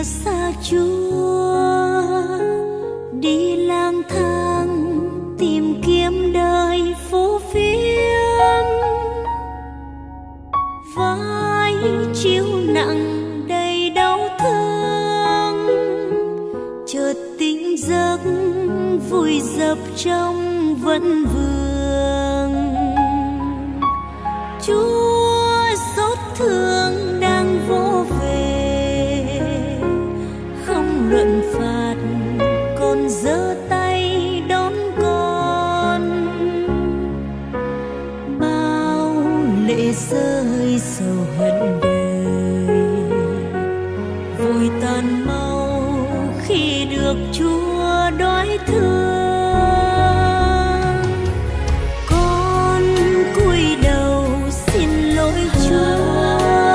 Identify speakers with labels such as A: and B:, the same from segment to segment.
A: xa Chúa, đi lang thang tìm kiếm đời phố phiếm, vai chiếu nặng đầy đau thương, chợt tỉnh giấc vùi dập trong vẫn vương. Chúa xót thương đang vỗ về, không luận phạt còn giơ tay đón con. Bao lệ rơi sầu hận đời, vội tan mau khi được Chúa đói thương. Con cúi đầu xin lỗi Chúa,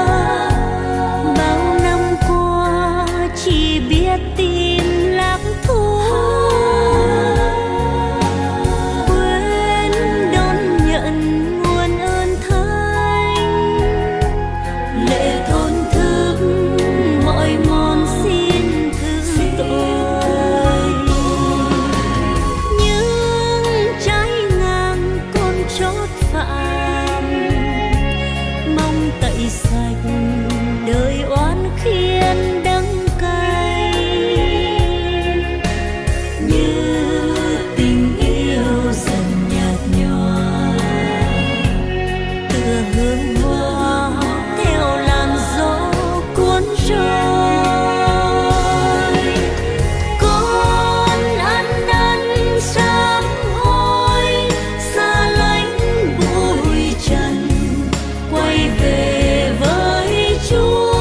A: bao năm qua chỉ biết tìm lạc thú, quên đón nhận nguồn ơn thánh. Lệ thốn thức mọi mòn xin thứ tội, nhưng trái ngang con trót phạm, mong tẩy sạch đời oán khiên đắng cay. Như tình yêu dần nhạt nhòa, tựa hương hoa theo làn gió cuốn trôi. Con ăn năn sám hối, xa lánh bụi trần, quay về với Chúa.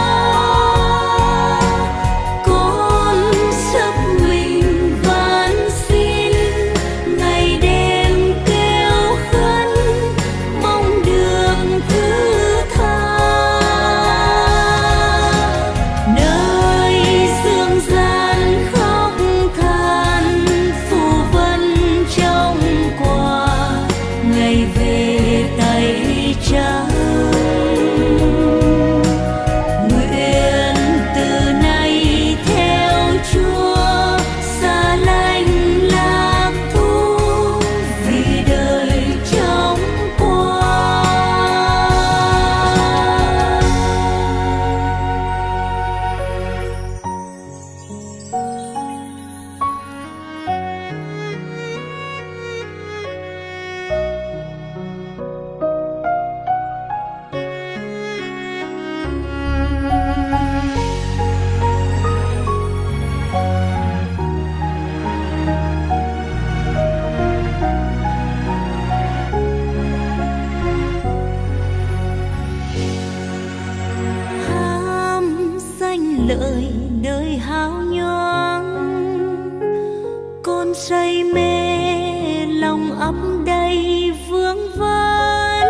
A: Con sức mình van xin, ngày đêm kêu khấn, mong được thứ tha. Nơi dương gian khóc than, phù vân trong quà, ngày về tay trắng. Nguyện từ nay theo Chúa, xa lánh lạc thú, vì đời trong qua. Ham danh lợi đời háo nhoáng, con say mê lòng ấp đầy vương vấn,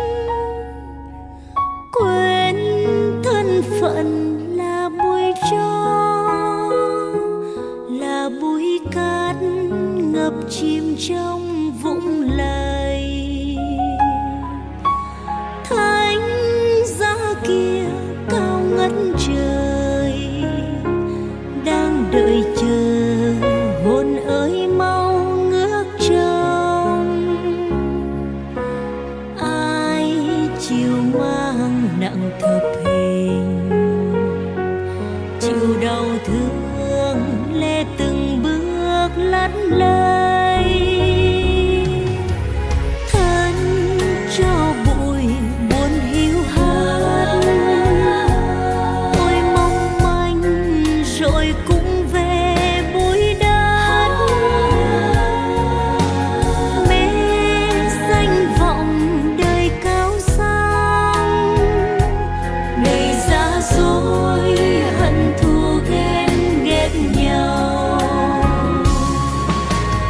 A: quên thân phận là bụi tro, là bụi cát ngập chìm trong vũng lầy. Thánh giá kia cao ngất trời, đang đợi chờ hồn ơi mau ngước trông. Ai chịu mang nặng thập hình, chịu đau thương lê từng bước lắt lây. Thân cho bụi buồn hiu hắt, ôi mong manh rồi cũng về bụi đất. Mê danh vọng đời cao sang, đầy giả dối hận thù ghen ghét nhau.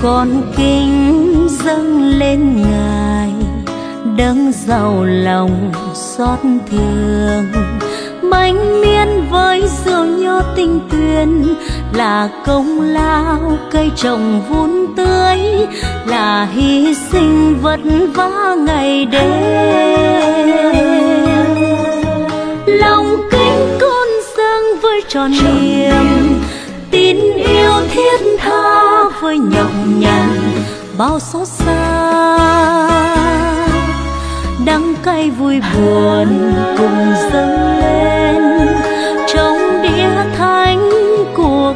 A: Con kính dâng lên Ngài đấng giàu lòng xót thương, bánh miên với rượu nho tinh tuyền là công lao cây trồng vun tưới, là hy sinh vất vả ngày đêm. Lòng kính con dâng với tròn niềm, tin yêu thiết tha với nhọc nhằn bao xót xa. Đắng cay vui buồn cùng dâng lên trong đĩa thánh cuộc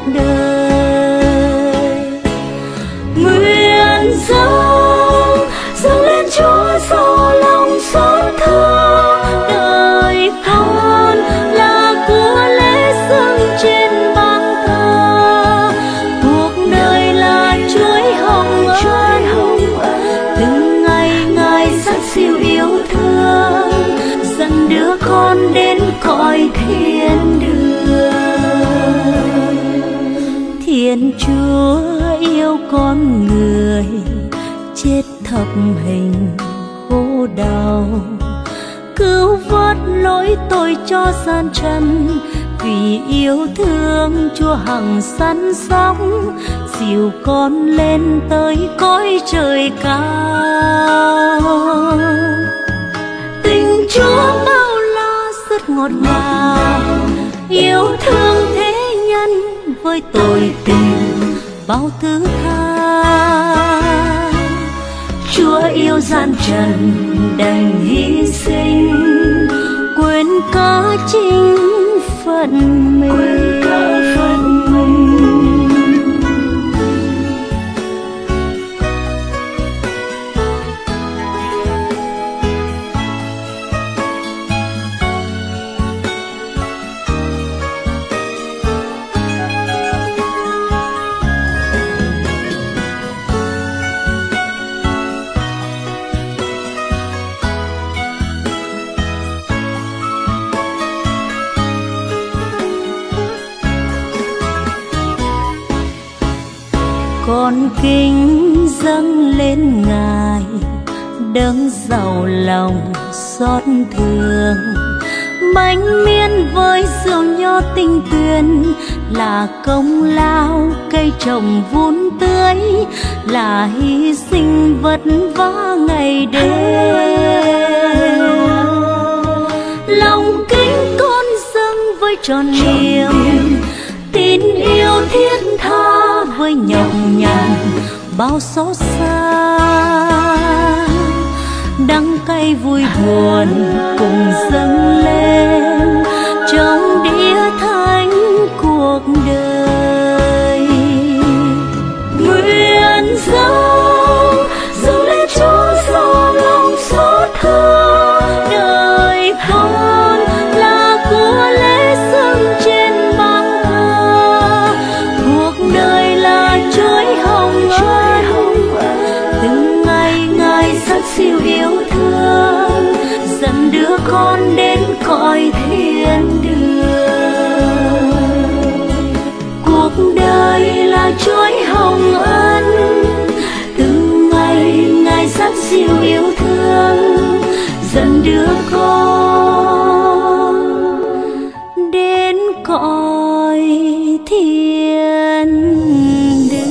A: đời. Nguyện dâng lên Chúa do lòng xót thương, đời con là của lễ dâng trên bàn thờ. Cuộc đời là chuỗi hồng ân, từng ngày Ngài rất siêu yêu thương, dẫn đứa con đến cõi thiên đường. Thiên Chúa yêu con người, chết thập hình khổ đau, cứu vớt lỗi tội cho gian trần. Vì yêu thương Chúa hằng săn sóc, dìu con lên tới cõi trời cao. Tình Chúa bao la rất ngọt ngào, yêu thương thế nhân với tội tình bao thứ tha. Chúa yêu gian trần đành hy sinh, quên cả chính phận mình. Con kính dâng lên Ngài đấng giàu lòng xót thương, bánh miên với rượu nho tinh tuyền là công lao cây trồng vun tưới, là hy sinh vất vả ngày đêm. Lòng kính con dâng với tròn niềm, tin yêu thiết tha với nhọc nhằn bao xót xa. Đắng cay vui buồn cùng dâng lên trong đĩa thánh cuộc đời. Nguyện dâng lên Chúa do lòng xót thương, đời con là của lễ dâng trên bàn thờ. Cuộc đời là chuỗi hồng ân, từng ngày Ngài rất siêu yêu thương, dẫn đứa con đến cõi thiên đường. Cuộc đời là chuỗi hồng ân, từng ngày Ngài rất siêu yêu thương, dẫn đứa con đến cõi thiên đường.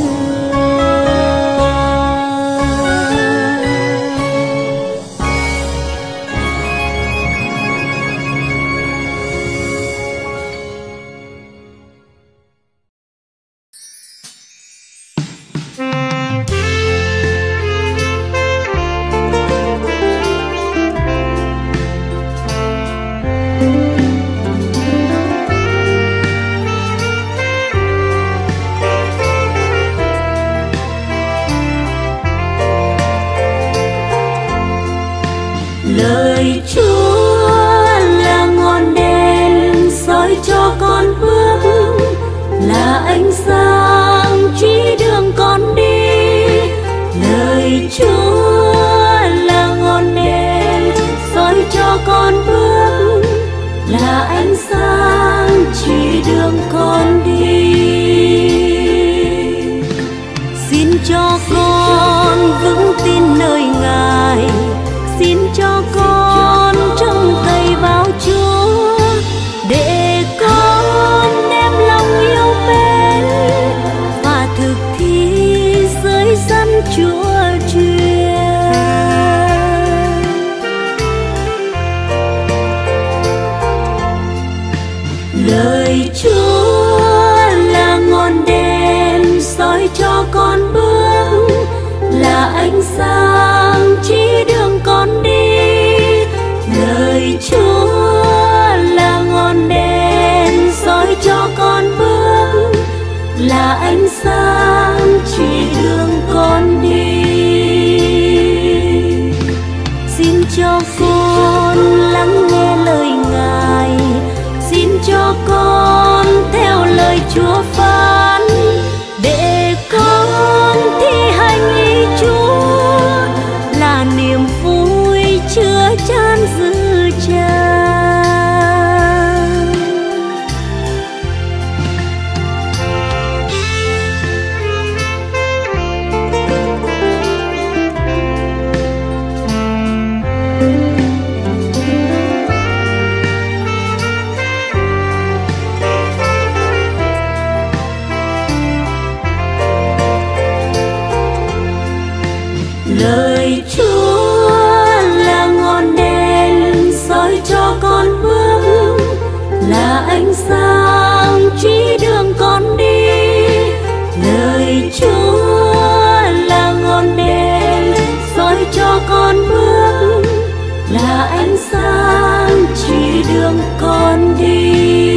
A: Lời Chúa là ngọn đèn soi cho con bước, là ánh sáng chỉ đường con đi. Lời Chúa là ngọn đèn soi cho con bước, là ánh sáng chỉ đường con đi. Xin cho sáng chỉ đường con đi. Xin cho con lắng nghe lời Ngài, xin cho con theo lời Chúa phán, để con thi hành ý Chúa là niềm vui chứa chan dư tràn. Lời Chúa là ngọn đèn soi cho con bước, là ánh sáng chỉ đường con đi. Lời Chúa là ngọn đèn soi cho con bước, là ánh sáng chỉ đường con đi.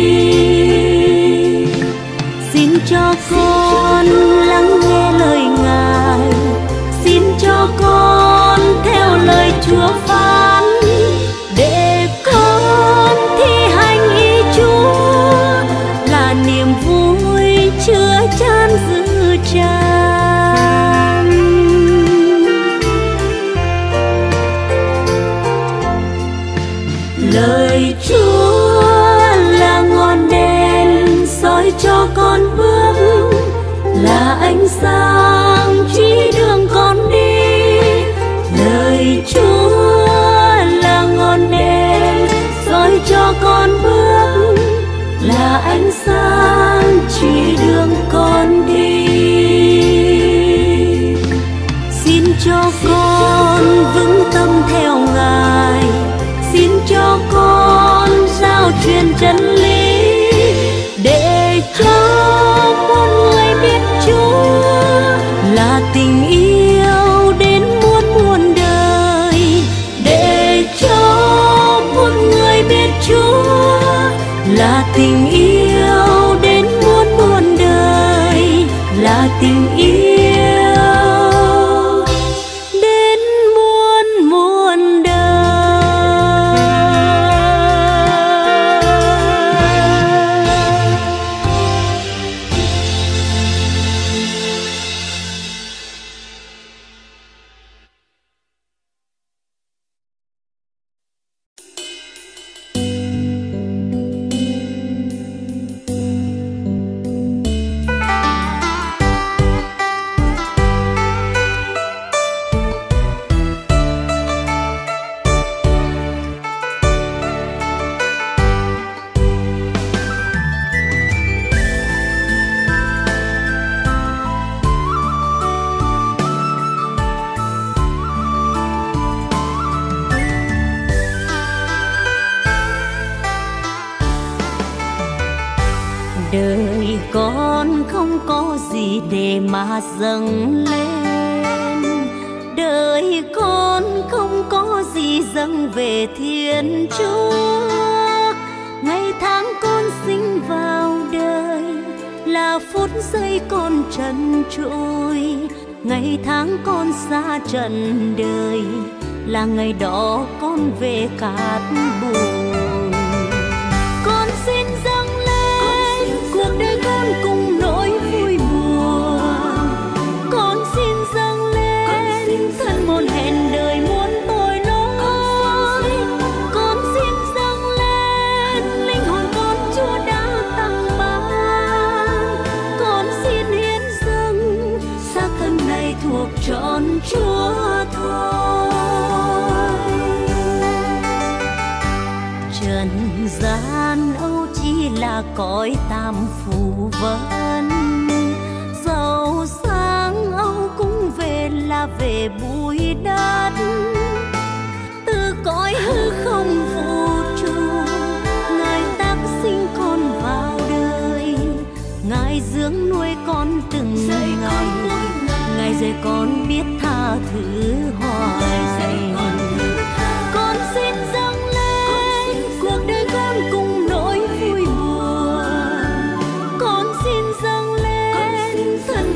A: Xin cho con lắng nghe lời Ngài, xin cho con theo lời Chúa phán, để con thi hành ý Chúa là niềm vui chứa chan dư tràn. Lời Chúa là ngọn đèn soi cho con bước, là ánh sáng chỉ đường con đi. Lời Chúa là ngọn đèn soi cho con bước, là ánh sáng chỉ đường con đi. Xin cho con vững tâm theo Ngài, xin cho con giao truyền chân lý, để cho muôn người biết Chúa là tình yêu đến muôn muôn đời, để cho muôn người biết Chúa là tình yêu đến muôn muôn đời, là tình yêu đến muôn muôn đời. Đời con không có gì để mà dâng lên, đời con không có gì dâng về Thiên Chúa. Ngày tháng con sinh vào đời là phút giây con trần trụi, ngày tháng con xa trần đời là ngày đó con về cát bụi. Con xin dâng lên cuộc đời con cùng nỗi vui buồn, con xin dâng lên thân một hẹn đời muốn tội lỗi, con xin dâng lên linh hồn con Chúa đã tặng ban, con xin hiến dâng xác thân này thuộc trọn Chúa thôi. Trần gian âu chỉ là cõi tạm phù vân, giàu sang âu cũng về là về bụi đất. Từ cõi hư không vũ trụ Ngài tác sinh con vào đời, Ngài dưỡng nuôi con từng ngày, Ngài dạy con biết tha thứ hoài. Con xin dâng lên cuộc đời con cùng nỗi vui buồn, con xin dâng lên thân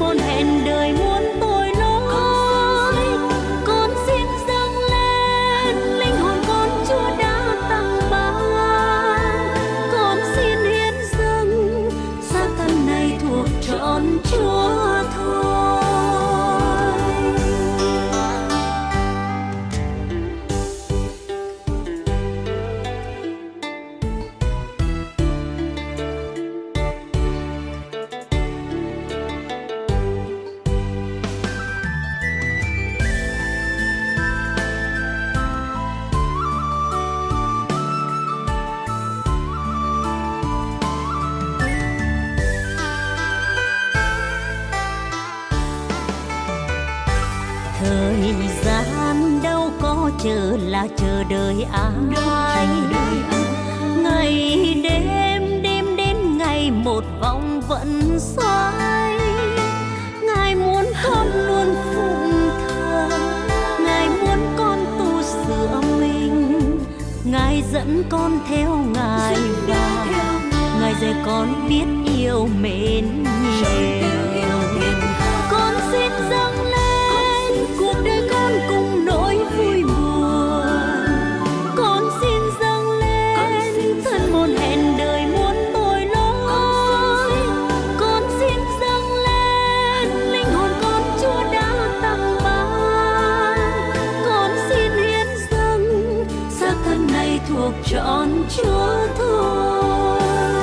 A: giờ là chờ đợi ai. Ngày đêm đêm đến ngày một vòng vẫn xoay. Ngài muốn con luôn phụng thờ, Ngài muốn con tu sửa mình, Ngài dẫn con theo Ngài và Ngài dạy con biết yêu mến nhiều. Con xin dâng lên cuộc đời con cùng nỗi vui buồn. Con xin dâng lên thân một hẹn đời muốn tội lỗi. Con xin dâng lên linh hồn con Chúa đã tặng ban. Con xin hiến dâng xác thân này thuộc trọn Chúa thôi.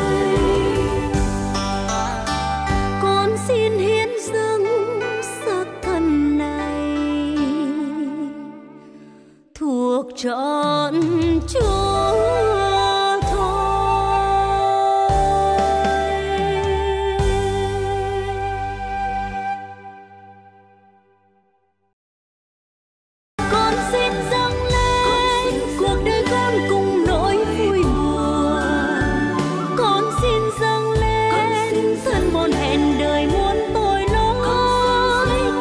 A: Con xin hiến dâng xác thân này thuộc trọn Chúa thôi. Con xin dâng lên cuộc đời con cùng nỗi vui buồn. Con xin dâng lên thân một hẹn đời muốn tội lỗi.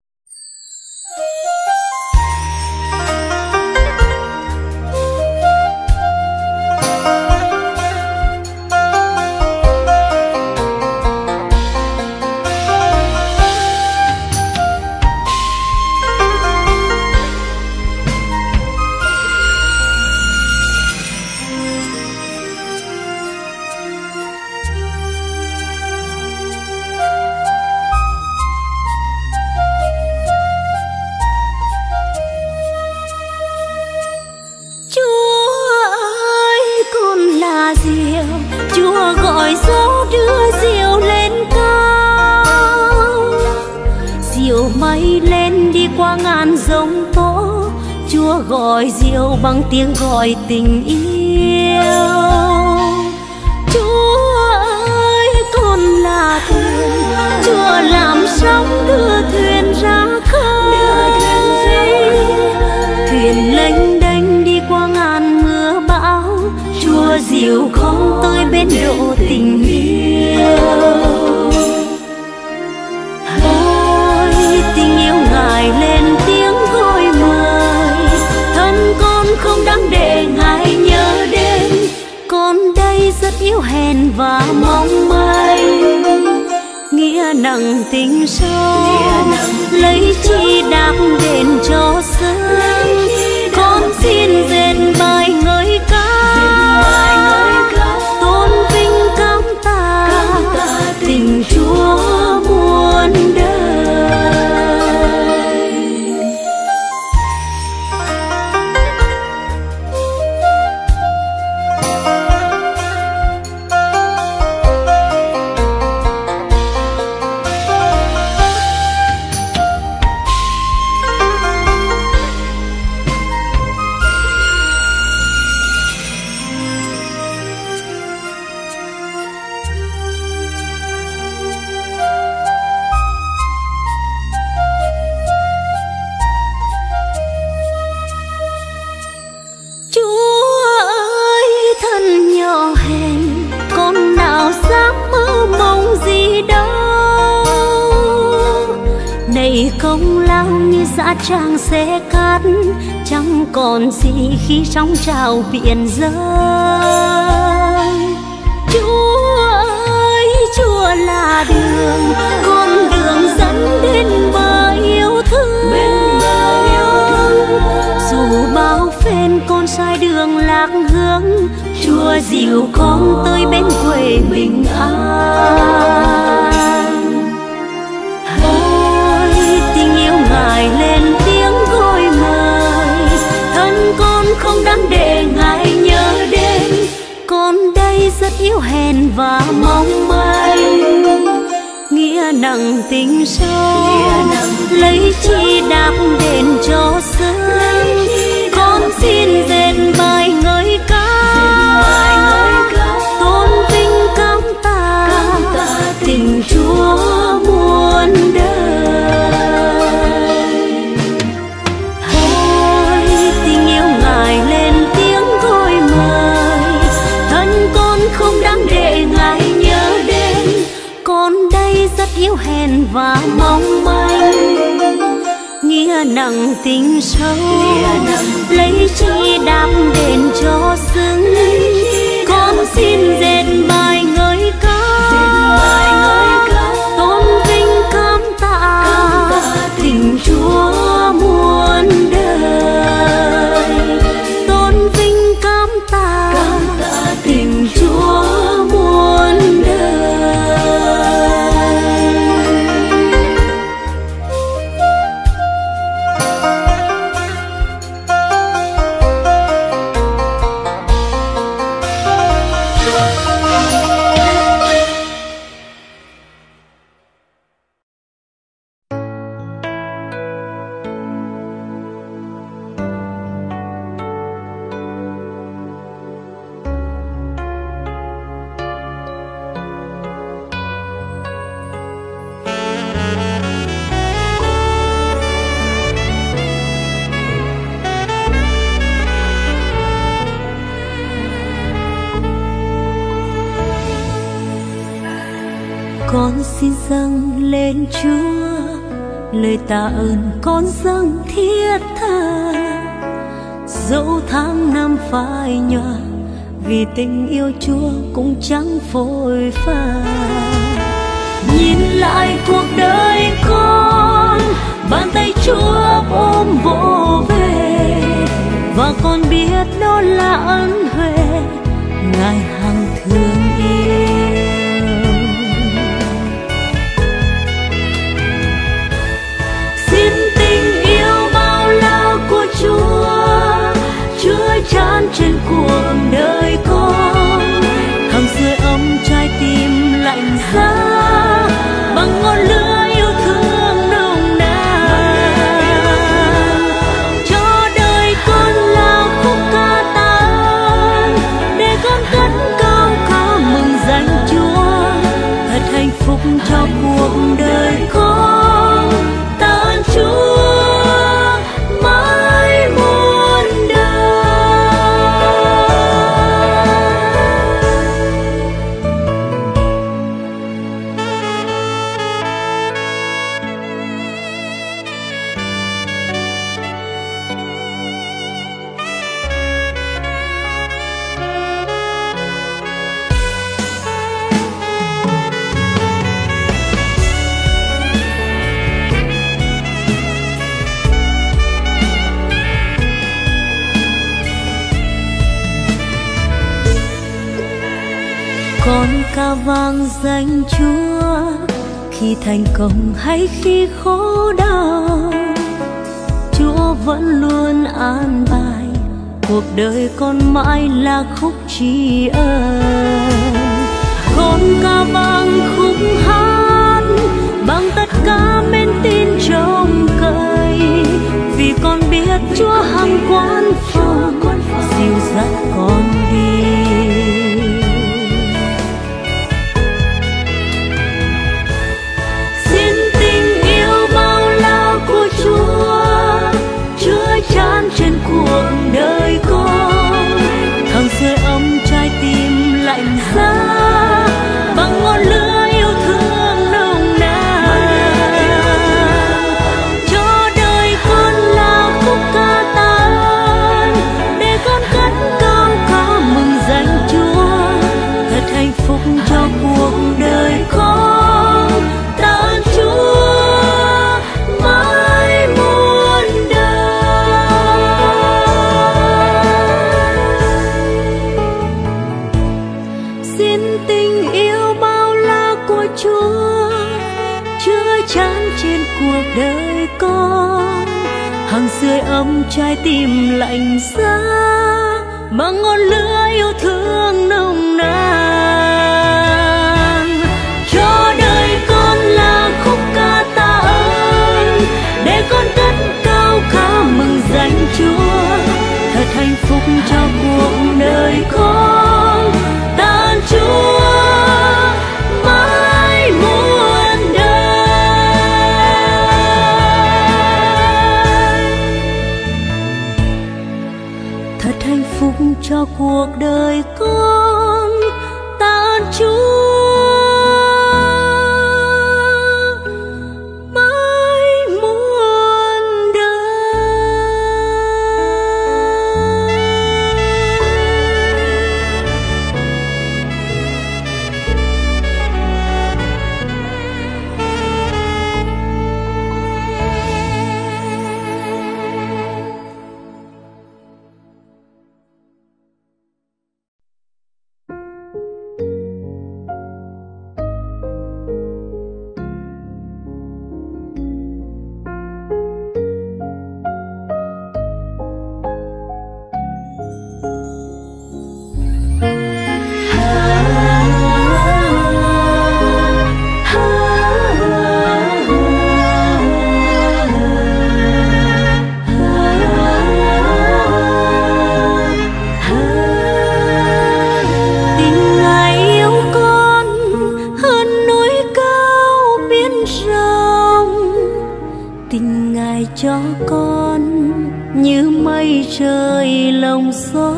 A: Chúa ơi, con là diều, Chúa gọi gió đưa diều lên cao. Diều bay lên đi qua ngàn giông tố, Chúa gọi diều bằng tiếng gọi tình yêu. Chúa ơi, con là thuyền, Chúa làm sóng đưa thuyền ra khơi. Thuyền lênh đênh đi qua ngàn mưa bão, Chúa dìu con tới bên độ tình yêu. Ôi tình yêu Ngài lên tiếng gọi mời, thân con không đáng để Ngài nhớ đến. Con đây rất yếu hèn và mong manh, nghĩa nặng tình sâu, lấy chi đáp đền cho sớm. Con xin dệt bài ngợi ca, tôn vinh cảm tạ tình Chúa muôn đời. Công lao như dã tràng xe cát, chẳng còn gì khi sóng trào biển dâng. Chúa ơi, Chúa là đường, con đường dẫn đến bờ yêu thương. Dù bao phen con sai đường lạc hướng, Chúa dìu con tới bên quê bình an. Ngài lên tiếng gọi mời, thân con không đáng để Ngài nhớ đến. Con đây rất yếu hèn và mong manh, nghĩa nặng tình sâu, lấy chi đáp đền cho sớm. Con xin dệt bài ngợi ca, tôn vinh cảm tạ tình Chúa muôn đời. Ôi tình yêu lìa nặng tình sâu, lấy chi đáp đền cho xứng. Con xin dệt bài ngợi ca, tôn vinh cảm tạ tình Chúa muôn đời. Tôn vinh cảm tạ tình Chúa muôn đời. Con xin dâng lên Chúa lời tạ ơn, con dâng thiết tha. Dẫu tháng năm phai nhòa, vì tình yêu Chúa cũng chẳng phôi pha. Nhìn lại cuộc đời con, bàn tay Chúa ôm vỗ về, và con biết đó là ân huệ Ngài hằng thương yêu. Chan trên cuộc đời con, hằng sưởi ấm trái tim lạnh giá bằng ngọn lửa yêu thương nồng nàn. Cho đời con là khúc ca tạ ơn, để con cất cao ca mừng danh Chúa. Thật hạnh phúc cho cuộc đời con, tạ ơn Chúa. Con ca vang danh Chúa khi thành công hay khi khổ đau. Chúa vẫn luôn an bài, cuộc đời con mãi là khúc tri ân. Con ca vang khúc hát bằng tất cả men tin trông cậy, vì con biết Chúa hằng quan phòng dìu dắt con đi. Chan trên cuộc đời con, hằng sưởi ấm trái tim lạnh giá bằng ngọn lửa yêu thương nồng nàn. Cho đời con là khúc ca tạ ơn, để con cất cao ca mừng danh Chúa. Thật hạnh phúc cho cuộc đời con, tạ ơn Chúa. Cuộc đời con hằng sưởi ấm trái tim lạnh giá bằng ngọn lửa yêu thương nồng nàn. Cho đời con là khúc ca tạ ơn, để con cất cao ca mừng danh Chúa. Thật hạnh phúc cho cuộc đời con, tạ ơn Chúa. Cho cuộc đời con, tạ ơn Chúa mãi muôn đời. gió.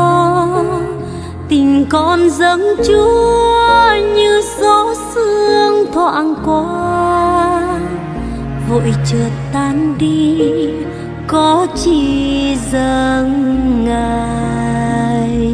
A: Tình con dâng Chúa như gió sương thoảng qua, vội chợt tan đi có chi dâng Ngài.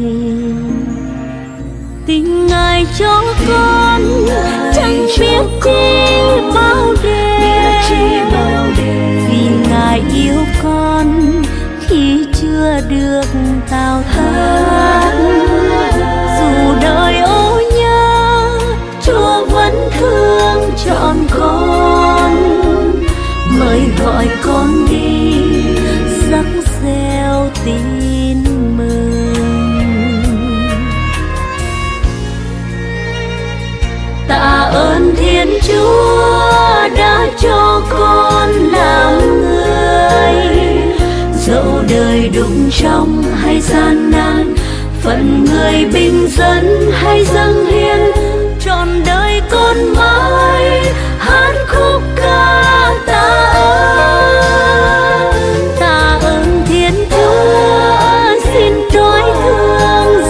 A: Tình Ngài cho con chẳng biết chi bao đêm, vì Ngài yêu con khi chưa được tao tác. Dù đời ô nhớ, Chúa vẫn thương trọn con, mời gọi con đi rắc reo tin mừng. Tạ ơn Thiên Chúa đã cho con làm người, dẫu đời đụng trong hay gian nan, phận người bình dân hay dâng hiến, trọn đời con mãi hát khúc ca tạ ơn. Tạ ơn Thiên Chúa, xin trói thương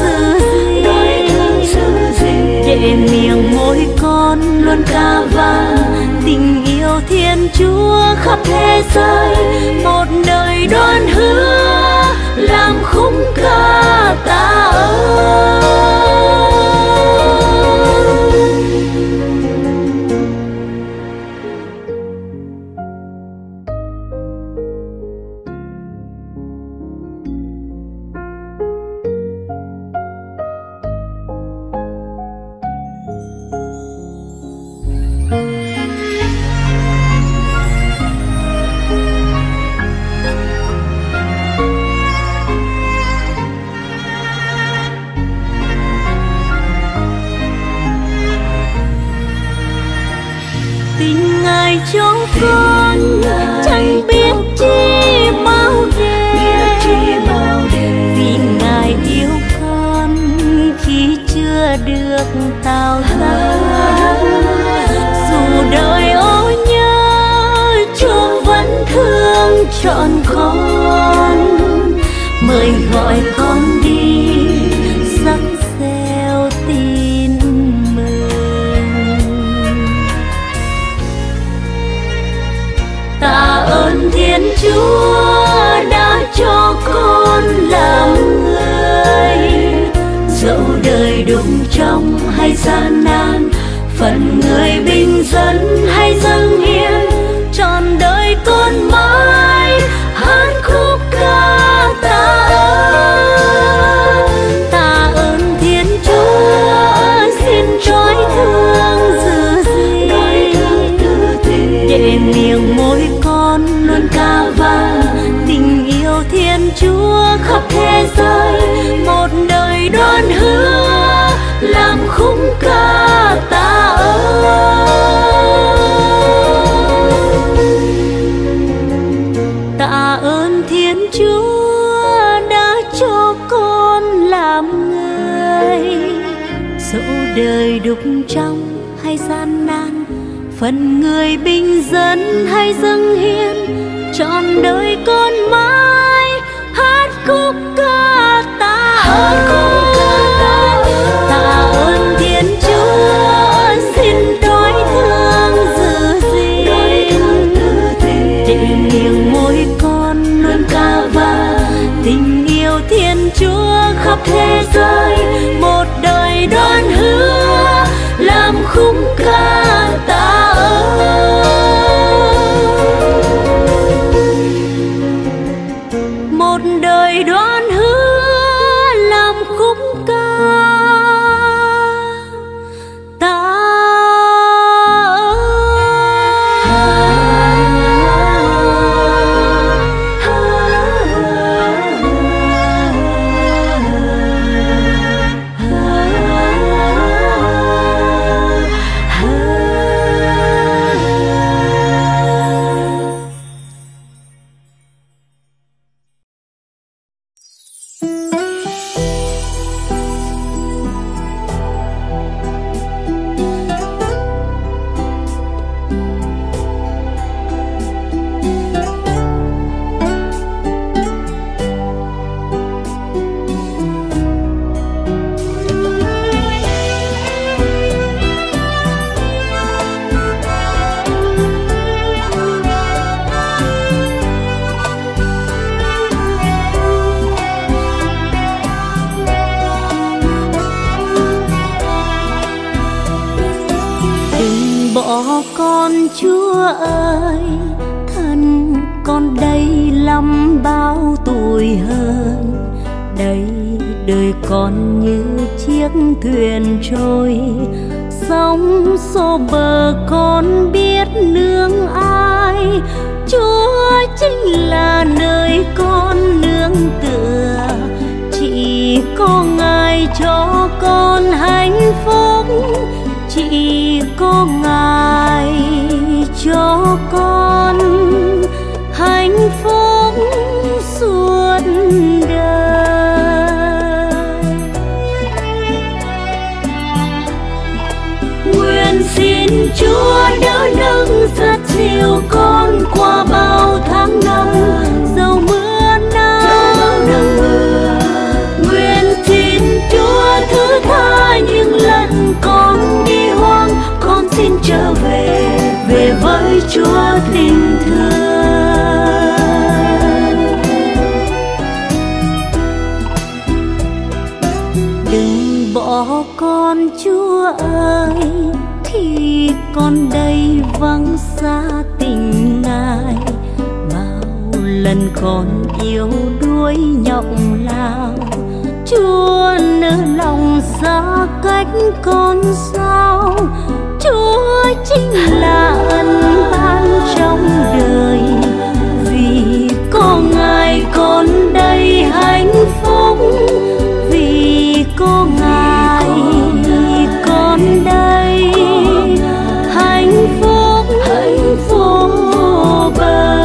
A: giữ gìn, để miệng môi con luôn ca vang tình yêu Thiên Chúa khắp thế giới. Một đời đoan hứa làm khúc ca tạ ơn. Tình Ngài cho con chẳng biết chi bao đêm, vì Ngài yêu con khi chưa được tao tác. Dù đời ô nhớ, Chúa vẫn thương trọn con, mời gọi con đi rắc reo tin mừng. Tạ ơn Thiên Chúa đã cho con làm người, dẫu đời đụng trong hay gian nan, phận người bình dân hay dâng hiến, trọn đời con mãi hát khúc ca tạ ơn. Tạ ơn Thiên Chúa, xin trói thương giữ gìn, để miệng môi con luôn ca vang tình yêu Thiên Chúa khắp thế giới. Một đời đoan hứa làm khúc ca tạ ơn. Tạ ơn Thiên Chúa đã cho con làm người, dẫu đời đục trong hay gian nan, phần người bình dân hay dâng hiến, trọn đời con mãi hát khúc ca tạ ơn. Tạ ơn Thiên Chúa, xin trói thương giữ gìn, để miệng môi con luôn ca vang tình yêu Thiên Chúa khắp thế giới. Một đời đoan hứa làm khúc ca tạ ơn. Một đời đoan hứa làm khúc ca tạ con Chúa ơi, thân con đây lắm bao tuổi hơn. Đây đời con như chiếc thuyền trôi, sóng xô bờ con biết nương ai. Chúa chính là nơi con nương tựa, chỉ có Ngài cho con hạnh phúc, chỉ có Ngài cho con hạnh phúc suốt đời. Nguyện xin Chúa đỡ nâng dắt dìu con qua bao tháng năm dầu mưa nắng. Nguyện xin Chúa thứ tha những lần con đi hoang, con xin trở về, về với Chúa tình thương. Đừng bỏ con Chúa ơi, khi con đây vắng xa tình Ngài. Bao lần con yếu đuối nhọc lao, Chúa nỡ lòng xa cách con sao. Chúa chính là ân ban trong đời, vì có Ngài con đây hạnh phúc, vì có Ngài con đây hạnh phúc vô bờ.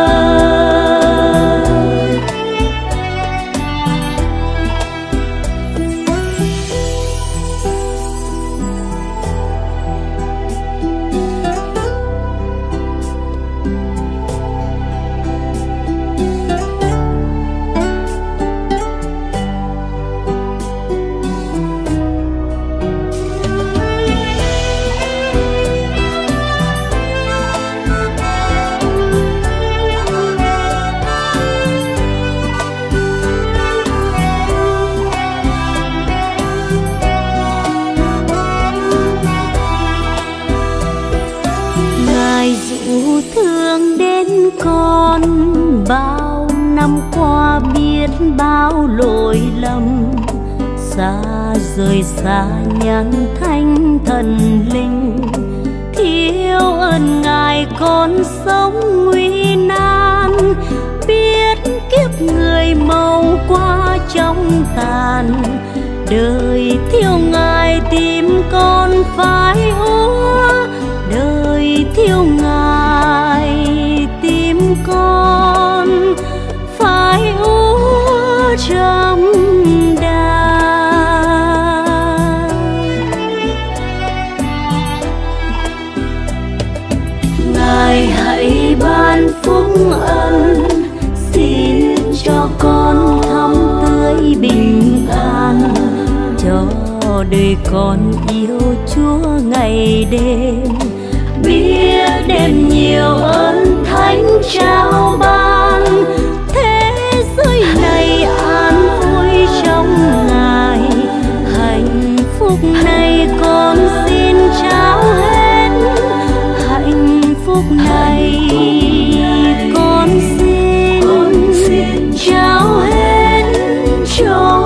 A: Con bao năm qua biết bao lỗi lầm, xa rời xa nhang thánh thần linh. Thiếu ơn Ngài con sống nguy nan, biết kiếp người màu qua trong tàn. Đời thiếu Ngài tim con phải úa, đời thiếu Ngài tim con phải úa trong đàn. Ngài hãy ban phúc ân, xin cho con thắm tươi bình an, cho đời con yêu Chúa ngày đêm. Biết đêm nhiều ơn Thánh trao ban, thế giới này an vui trong Ngài. Hạnh phúc này con xin trao hết, hạnh phúc này con xin trao hết cho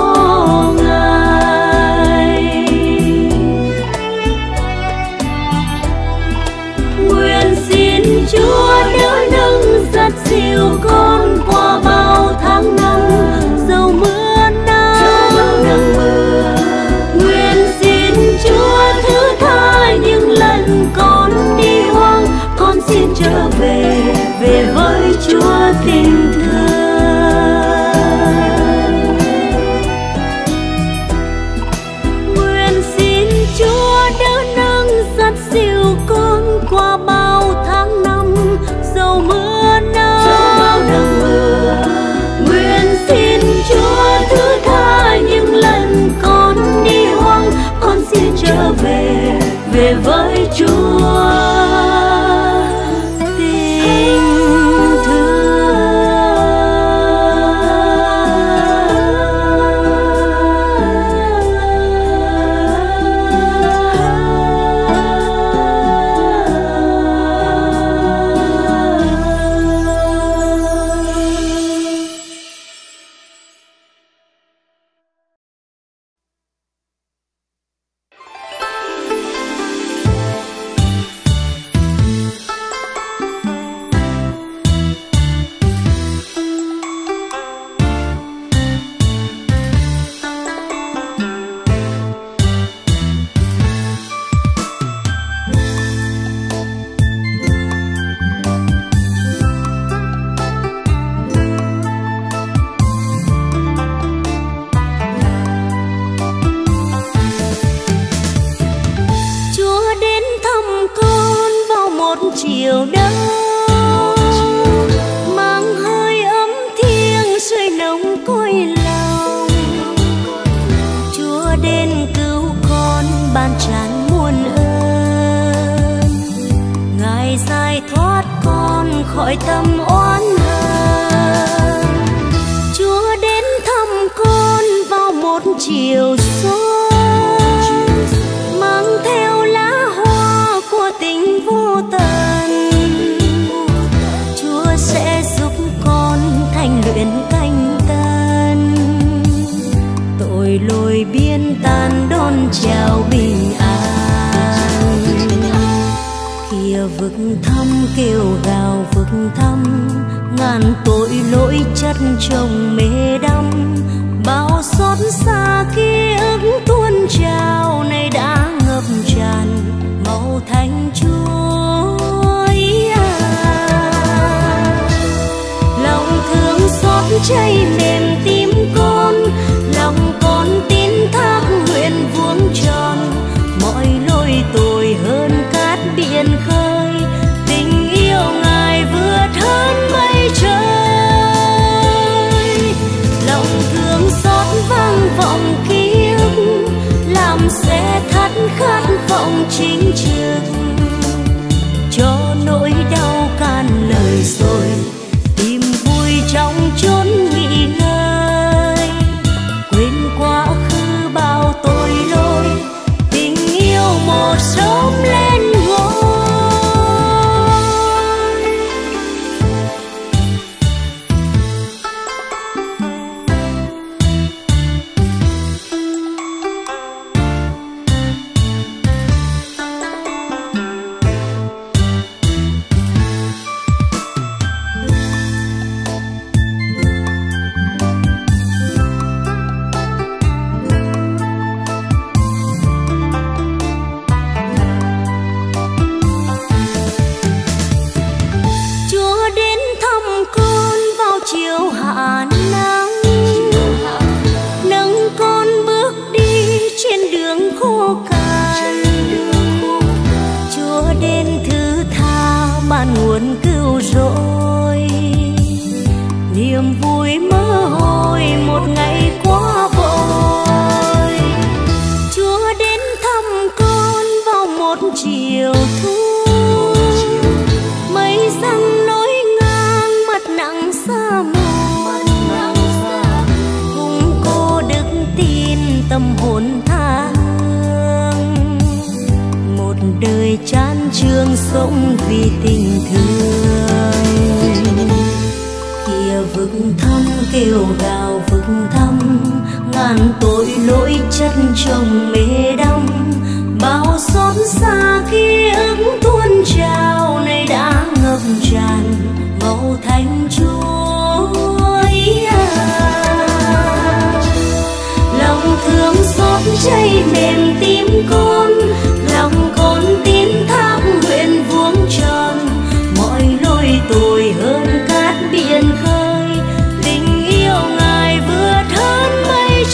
A: Chúa đỡ nâng dắt dìu con qua bao tháng năm dầu mưa nắng. Nguyện xin tràn muôn ơn. Ngài giải thoát con khỏi tâm oán hờn. Chúa đến thăm con vào một chiều xuân, mang theo lá hoa của tình vô tận. Chúa sẽ giúp con thành luyện canh tân, tội lỗi biến tan đón chào bình an. Kia vực thăm kêu gào vực thăm, ngàn tội lỗi chất chồng mê đắm. Bao xót xa ký ức tuôn trào, nay đã ngập tràn màu thanh chuối. Lòng thương xót cháy mềm tim con, lòng con tin thác nguyện vuông tròn. Mọi lỗi tội hơn cát biển khơi, tình yêu Ngài vượt hơn mây trời. Lòng thương xót vang vọng ký ức, làm sẽ thắt khát vọng chính trực. Cho nỗi đau can lời rồi, tìm vui trong chốn nghỉ ngơi. Quên quá khứ bao tội lỗi, tình yêu một sớm lên ngôi. Chiều hạ nắng, nâng con bước đi trên đường khô cằn. Chúa đến thứ tha ban nguồn cứu rỗi, niềm vui mơ hồi một ngày quá vội. Chúa đến thăm con vào một chiều thu, mây răng nối ngang mặt nặng xa mùa. Cùng cô đức tin tâm hồn tha hương, một đời chan chướng sống vì tình thương. Kia vực thăm kêu gào vực thăm, ngàn tội lỗi chất chồng mê đắm. Bao xót xa ký ức tuôn trào, nay đã ngập tràn màu thanh chuối. Lòng thương xót cháy mềm tim con, lòng con tin thác nguyện vuông tròn. Mọi lỗi tội hơn cát biển khơi, tình yêu Ngài vượt hơn mây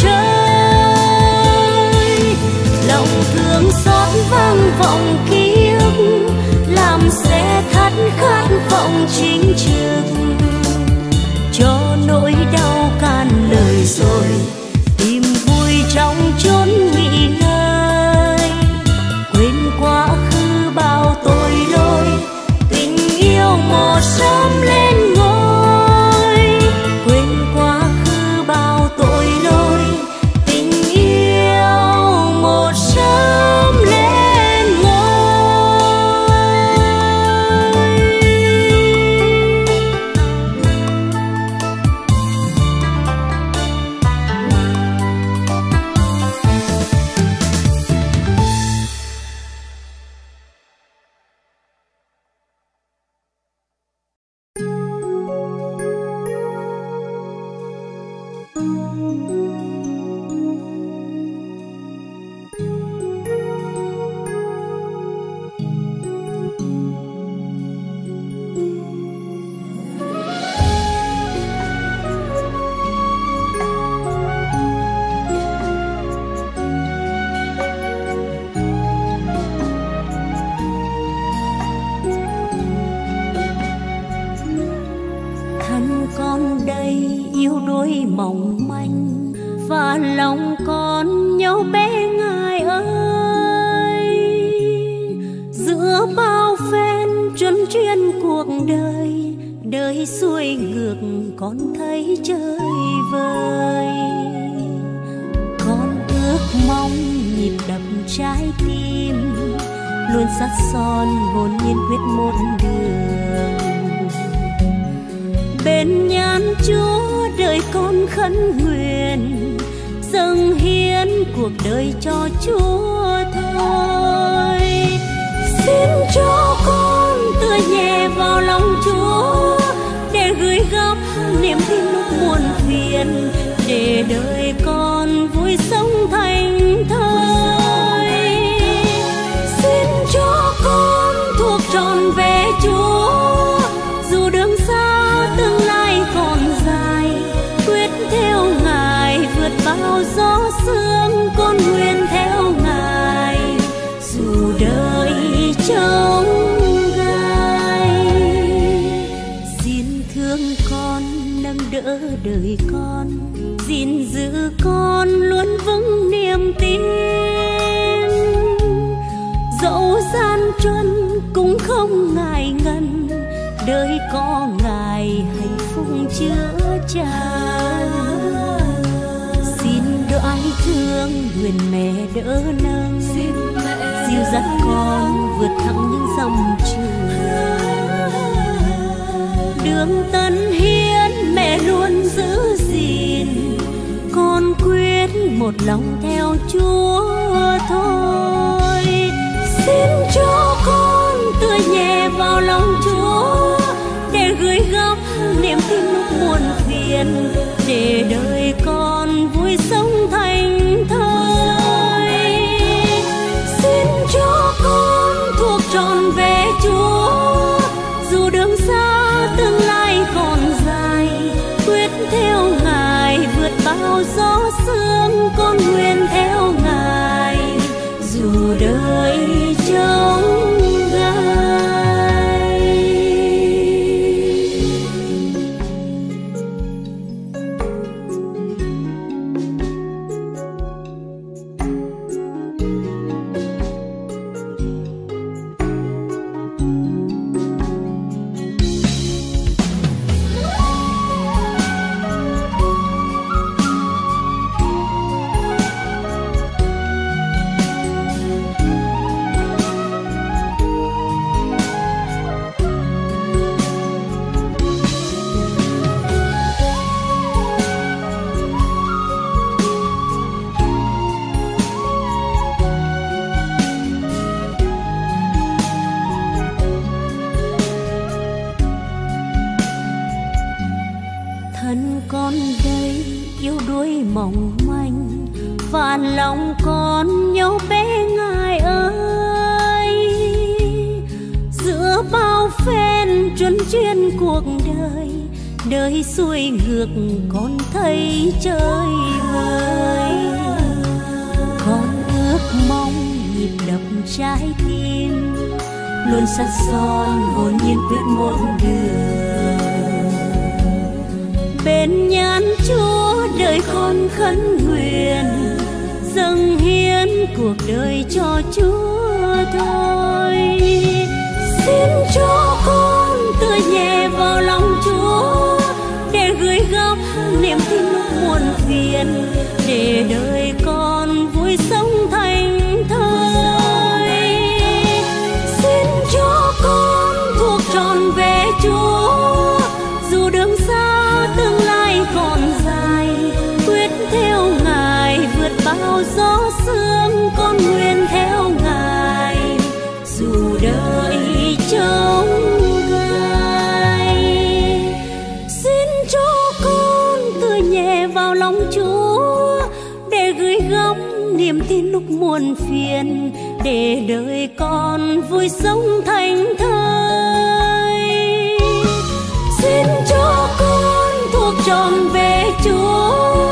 A: trời. Lòng thương xót vang vọng ký ức, làm sẽ thắt khát vọng chính trực. Cho nỗi đau can lời rồi, tìm vui trong chốn nghỉ ngơi. Quên quá khứ bao tội lỗi, tình yêu một sớm lên ngôi. Quên quá khứ bao tội lỗi, tình yêu một sớm lên ngôi. mỏng manh và lòng con nhau bé Ngài ơi. chuyên cuộc đời, đời xuôi ngược con thấy chơi vơi. Con ước mong nhịp đập trái tim luôn sát son hồn nhiên quyết một đường. Bên nhan Chúa đời con khấn nguyện, dâng hiến cuộc đời cho Chúa thôi. Xin cho con tựa nhẹ vào lòng Chúa, để gửi gắm niềm tin lúc muộn phiền, để đời con vui sống thành thơi. Xin cho con thuộc trọn về Chúa, dù đường xa tương lai còn dài, quyết theo Ngài vượt bao gió sương, con nguyện theo Ngài dù đời trông gai. Xin thương con nâng đỡ đời con, gìn giữ con luôn vững niềm tin. Dẫu gian truân cũng không ngại ngần, đời có Ngài hạnh phúc chữa chan. Xin đỡ ái thương nguyện mẹ đỡ nâng, dìu dắt con vượt thẳng những dòng trường. Đường tân hiến mẹ luôn giữ gìn, con quyết một lòng theo Chúa thôi. Xin cho con tựa nhẹ vào lòng Chúa, để gửi gắm niềm tin lúc muộn phiền, để đời con vui sống thành thơi. Xin cho con thuộc trọn về Chúa, dù đường xa tương lai còn dài, quyết theo Ngài vượt bao gió sương, con nguyện theo Ngài dù đời trông gai. Mong manh vạn lòng con nhau bé Ngài ơi. Giữa bao phen truân chuyên cuộc đời, đời xuôi ngược con thấy chơi vơi. Con ước mong nhịp đập trái tim luôn sát son hồn nhiên quyết một đường. Bên nhan Chúa đời con khấn nguyện, dâng hiến cuộc đời cho Chúa thôi. Xin cho con tựa nhẹ vào lòng Chúa, để gửi gắm niềm tin lúc muộn phiền, để đời con vui sống thành thơi. Xin cho con thuộc trọn về Chúa, dù đường xa tương lai còn dài, quyết theo Ngài vượt bao gió sương, con nguyện theo Ngài dù đời trông gai. Xin cho con tựa nhẹ vào lòng Chúa, để gửi gắm niềm tin lúc muộn phiền, để đời con vui sống thành thơi. Xin cho con thuộc trọn về Chúa,